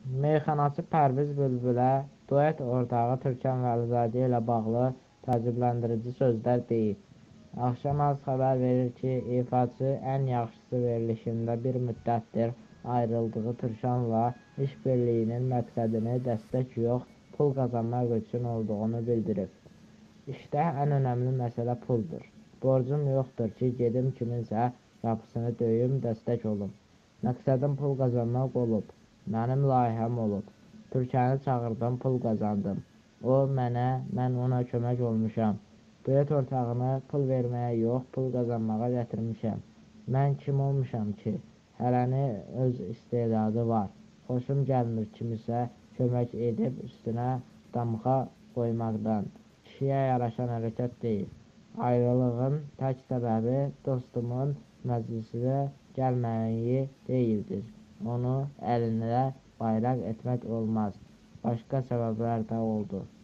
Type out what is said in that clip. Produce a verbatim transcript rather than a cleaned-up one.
Meyxanaçı Pərviz Bülbülə duet ortağı Türkan Vəlizadə ilə bağlı təəccübləndirici sözlər deyib. Axşamaz xəbər verir ki, ifaçı ən yaxşısı verilişində bir müddətdir ayrıldığı Türkanla iş birliyinin məqsədini dəstək yox, pul qazanmaq üçün olduğunu bildirib. İşdə ən önəmli məsələ puldur. Borcum yoxdur ki, gedim kiminsə qapısını döyüm, dəstək olum. Məqsədim pul qazanmaq olub. Mənim layihəm olub. Türkanı çağırdım, pul qazandım. O mənə, mən ona kömək olmuşam. Duet ortağını pul verməyə yox, pul qazanmağa gətirmişəm. Mən kim olmuşam ki? Hərəni öz istedadı var. Xoşum gəlmir kimisə kömək edib üstünə damğa qoymaqdan. Kişiyə yaraşan hərəkət deyil. Ayrılığın tək səbəbi dostumun məclisə gəlməyi deyildir. Onu əlində bayraq etmək olmaz. Başqa səbəblər də oldu.